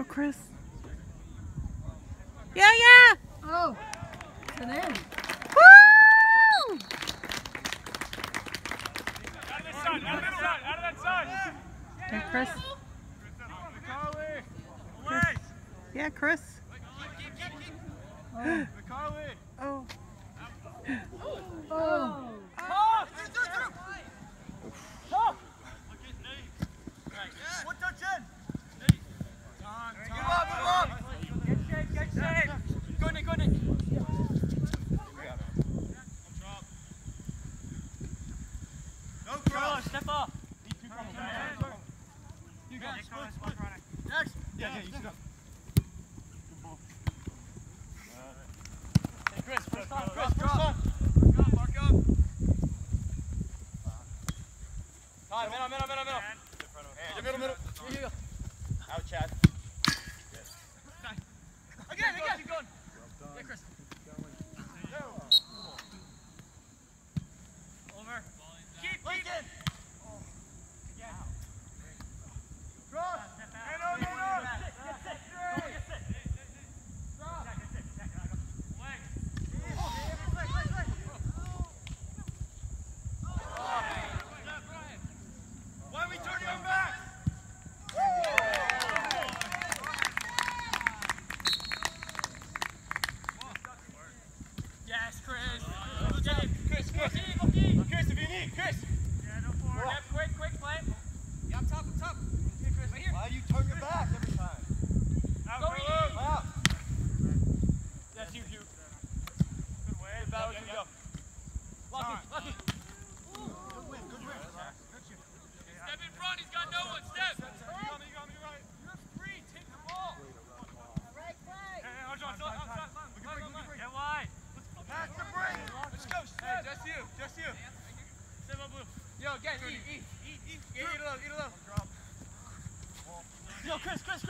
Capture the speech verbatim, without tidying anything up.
Chris. Yeah, yeah. Oh, it's an end. Woo! Out of that side, out of that side, out of that side. Hey, Chris. Chris. Yeah, Chris. Oh. Oh. Oh. Tough! Tough! One touch in! Move up, move up! Get safe, get safe! Go, Nick, go, Nick! No cross! Step up! You go. Next! Yeah, yeah, you go. Hey, Chris, first time, Chris, first time! Mark up, mark up! Time, middle, middle, middle, middle. Hey, middle, middle. Here you go. Out, Chad. Again, again. Keep going. Yeah, Chris. Over. Keep, Lincoln. Again. Cross. Hey, no, no, no. Get sit, get sit. Get sit. Drop. Get sit, get sit. Leg. Leg, leg, leg. Why are we turning our backs? Yes, Chris. Get him. Chris, Chris. Chris, if you need, Chris. Yeah, no for it. Yep, quick, quick play. Yeah, up top, up top. Here, Chris, right here. Why do you turn your back every time? Out, go, go, out. That's you, you. Good way. Good battle, you go. Lucky, lucky. Good win, good win. Step in front, he's got no one. Step. You got me, you got me, right. You're free, take the ball. Right, right. Hey, Arjun, outside, outside, outside. Get wide. Pass the break. Let's go, Step. Hey, just you, just you. Step up, blue. Yo, again, eat, eat, eat, eat. Eat a little, eat a little. Yo, Chris, Chris, Chris.